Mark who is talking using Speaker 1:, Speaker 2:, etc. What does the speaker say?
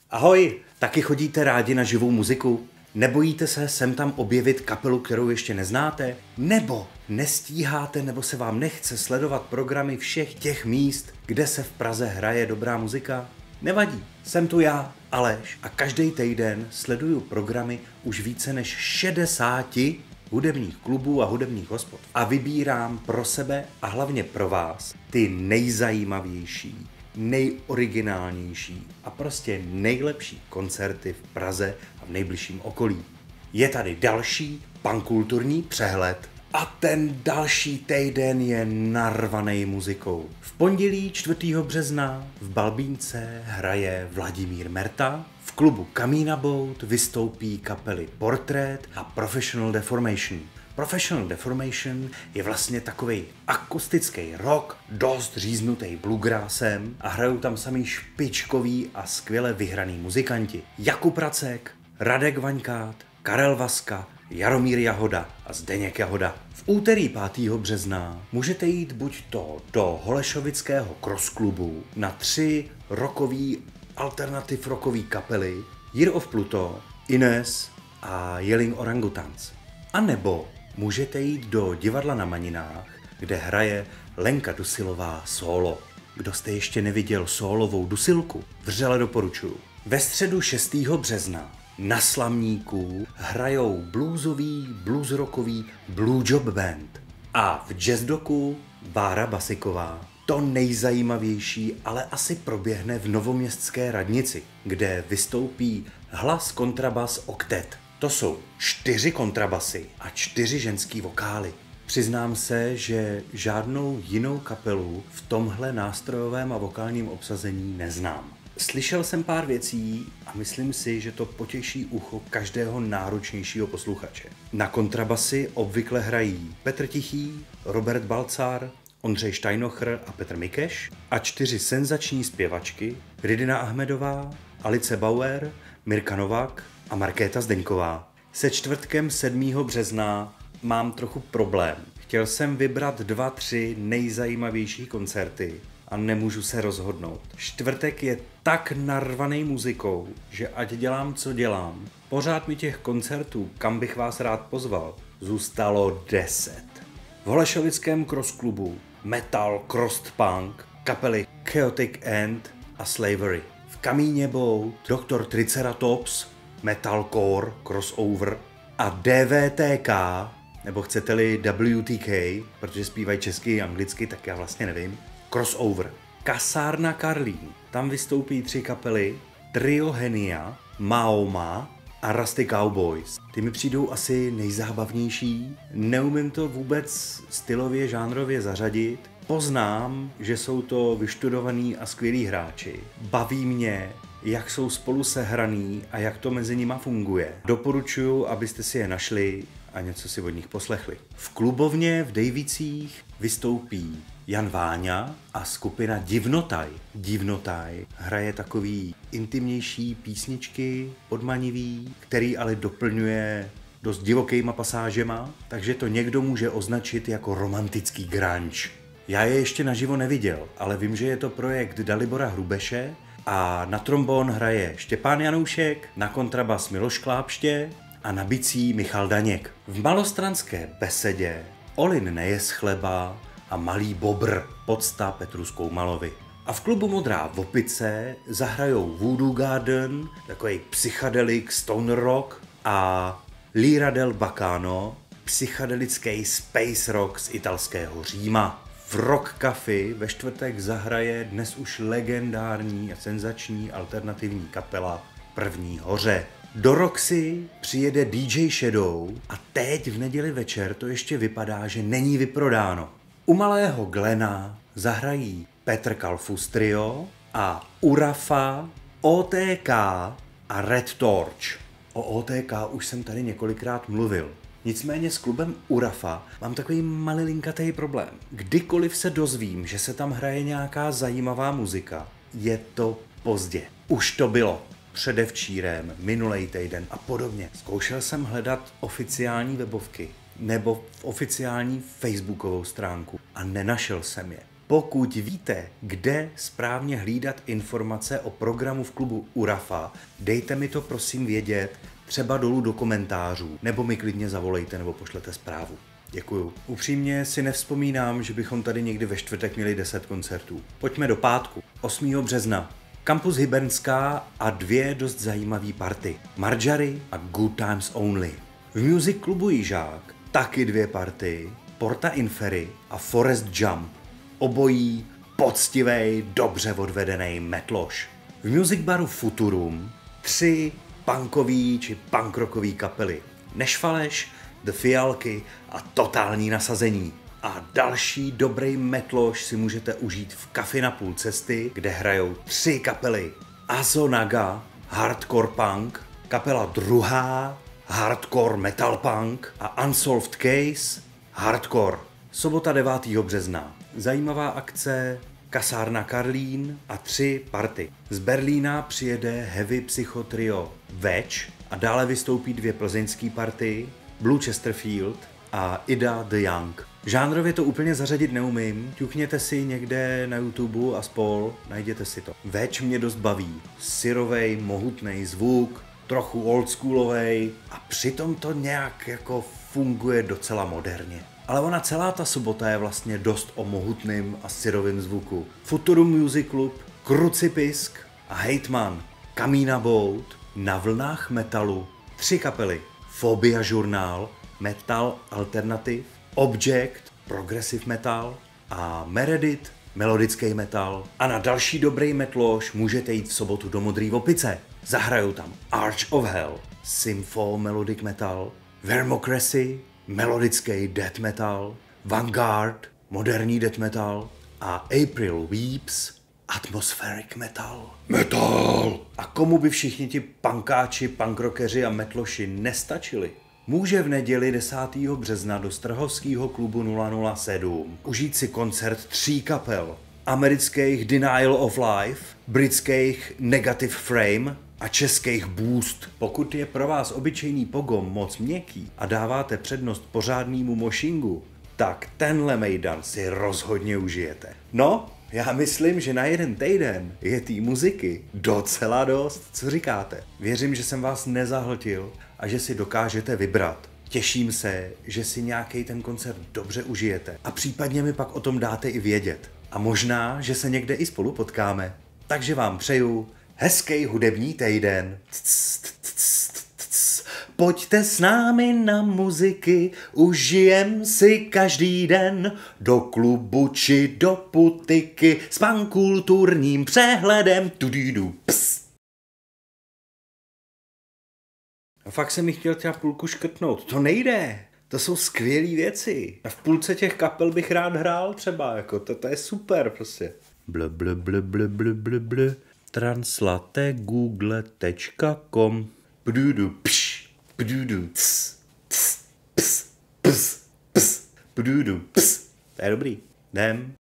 Speaker 1: Ahoj, taky chodíte rádi na živou muziku? Nebojíte se sem tam objevit kapelu, kterou ještě neznáte? Nebo nestíháte nebo se vám nechce sledovat programy všech těch míst, kde se v Praze hraje dobrá muzika? Nevadí, jsem tu já, Aleš, a každý týden sleduju programy už více než 60 hudebních klubů a hudebních hospod. A vybírám pro sebe a hlavně pro vás ty nejzajímavější, nejoriginálnější a prostě nejlepší koncerty v Praze a v nejbližším okolí. Je tady další pankulturní přehled a ten další týden je narvanej muzikou. V pondělí 4. března v Balbínce hraje Vladimír Merta, v klubu Kamína Boat vystoupí kapely Portrait a Professional Deformation. Professional Deformation je vlastně takovej akustický rock, dost říznutý bluegrassem a hrajou tam samý špičkový a skvěle vyhraný muzikanti. Jakub Racek, Radek Vaňkát, Karel Vaska, Jaromír Jahoda a Zdeněk Jahoda. V úterý 5. března můžete jít buď to do Holešovického cross klubu na 3 rockový, alternativ rockový kapely Year of Pluto, Ines a Yelling Orangutans. A nebo můžete jít do divadla na Maninách, kde hraje Lenka Dusilová solo. Kdo jste ještě neviděl sólovou Dusilku, vřele doporučuji. Ve středu 6. března na Slamníku hrajou bluesový, bluesrockový Blue Job Band. A v Jazzdoku Bára Basiková. To nejzajímavější ale asi proběhne v Novoměstské radnici, kde vystoupí Hlas kontrabas oktet. To jsou 4 kontrabasy a 4 ženský vokály. Přiznám se, že žádnou jinou kapelu v tomhle nástrojovém a vokálním obsazení neznám. Slyšel jsem pár věcí a myslím si, že to potěší ucho každého náročnějšího posluchače. Na kontrabasy obvykle hrají Petr Tichý, Robert Balcar, Ondřej Štajnocher a Petr Mikeš a 4 senzační zpěvačky Ridina Ahmedová, Alice Bauer, Mirka Novák a Markéta Zdeňková. Se čtvrtkem 7. března mám trochu problém. Chtěl jsem vybrat 2-3 nejzajímavější koncerty a nemůžu se rozhodnout. Čtvrtek je tak narvaný muzikou, že ať dělám, co dělám, pořád mi těch koncertů, kam bych vás rád pozval, zůstalo 10. V Holešovickém cross klubu metal crust punk kapely Chaotic End a Slavery. V Kamíně Boat Dr. Triceratops, metalcore crossover a DVTK, nebo chcete-li WTK, protože zpívají česky a anglicky, tak já vlastně nevím, crossover. Kasárna Karlín, tam vystoupí 3 kapely, Trio Henia, Maoma a Rusty Cowboys. Ty mi přijdou asi nejzábavnější, neumím to vůbec stylově, žánrově zařadit, poznám, že jsou to vyštudovaní a skvělí hráči. Baví mě, jak jsou spolu sehraný a jak to mezi nima funguje. Doporučuji, abyste si je našli a něco si od nich poslechli. V klubovně v Dejvicích vystoupí Jan Váňa a skupina Divnotaj. Divnotaj hraje takový intimnější písničky, podmanivý, který ale doplňuje dost divokýma pasážema, takže to někdo může označit jako romantický grunge. Já je ještě naživo neviděl, ale vím, že je to projekt Dalibora Hrubeše a na trombón hraje Štěpán Janoušek, na kontrabas Miloš Klápště a na bicí Michal Daněk. V Malostranské besedě Olin nejes chleba a Malý bobr podsta Petru Skoumalovi. A v klubu Modrá Vopice zahrajou Voodoo Garden, takový psychedelic stoner rock a Lira del Bacano, psychedelický space rock z italského Říma. V Rock Café ve čtvrtek zahraje dnes už legendární a senzační alternativní kapela První hoře. Do Roxy přijede DJ Shadow a teď v neděli večer to ještě vypadá, že není vyprodáno. U Malého Glena zahrají Petr Kalfus Trio a Urafa, OTK a Red Torch. O OTK už jsem tady několikrát mluvil. Nicméně s klubem Urafa mám takový malilinkatý problém. Kdykoliv se dozvím, že se tam hraje nějaká zajímavá muzika, je to pozdě. Už to bylo předevčírem, minulej týden a podobně. Zkoušel jsem hledat oficiální webovky nebo oficiální facebookovou stránku a nenašel jsem je. Pokud víte, kde správně hlídat informace o programu v klubu Urafa, dejte mi to prosím vědět, třeba dolů do komentářů, nebo mi klidně zavolejte nebo pošlete zprávu. Děkuju. Upřímně si nevzpomínám, že bychom tady někdy ve čtvrtek měli 10 koncertů. Pojďme do pátku, 8. března. Campus Hybernská a 2 dost zajímavý party. Marjorie a Good Times Only. V Music klubu Jižák taky 2 party, Porta Inferi a Forest Jump. Obojí poctivej, dobře odvedený metloš. V Music baru Futurum 3 punkový či punkrockový kapely. Nešvaleš, The Fialky a Totální nasazení. A další dobrý metloš si můžete užít v kafi na půl cesty, kde hrajou 3 kapely. Azonaga, hardcore punk, kapela druhá, hardcore metal punk a Unsolved Case, hardcore. Sobota 9. března. Zajímavá akce, kasárna Karlín a 3 party. Z Berlína přijede heavy psycho trio Wedge a dále vystoupí 2 plzeňský party, Blue Chesterfield a Ida the Young. Žánrově to úplně zařadit neumím, ťukněte si někde na YouTube a spol, najděte si to. Wedge mě dost baví, syrovej, mohutnej zvuk, trochu oldschoolovej a přitom to nějak jako funguje docela moderně. Ale ona celá ta sobota je vlastně dost o mohutným a syrovým zvuku. Futurum Music Club, Krucipisk a Hejtman, Kamína Boat, Na vlnách metalu, 3 kapely, Phobia Journal, metal alternativ, Object, progressive metal a Meredith, melodický metal. A na další dobrý metloš můžete jít v sobotu do Modrý Opice. Zahrajou tam Arch of Hell, Sympho melodic metal, Vermocracy, melodický death metal, Vanguard, moderní death metal a April Weeps, atmospheric metal. Metal! A komu by všichni ti punkáči, punkrockeři a metloši nestačili? Může v neděli 10. března do Strahovského klubu 007 užít si koncert 3 kapel. Amerických Denial of Life, britských Negative Frame a českých Boost. Pokud je pro vás obyčejný pogom moc měkký a dáváte přednost pořádnému mošingu, tak tenhle mejdan si rozhodně užijete. No, já myslím, že na jeden týden je té muziky docela dost. Co říkáte? Věřím, že jsem vás nezahltil a že si dokážete vybrat. Těším se, že si nějaký ten koncert dobře užijete a případně mi pak o tom dáte i vědět. A možná, že se někde i spolu potkáme. Takže vám přeju hezký hudební týden. Pojďte s námi na muziky, užijem si každý den do klubu či do putiky s pankulturním přehledem. Tudidu, ps. A fakt jsem mi chtěl třeba půlku škrtnout. To nejde. To jsou skvělé věci. A v půlce těch kapel bych rád hrál třeba, jako to je super prostě. Translategoogle.com Pdudu pš, pdudu cs, cs, ps, ps, ps, pdudu ps. To je dobrý. Jdem.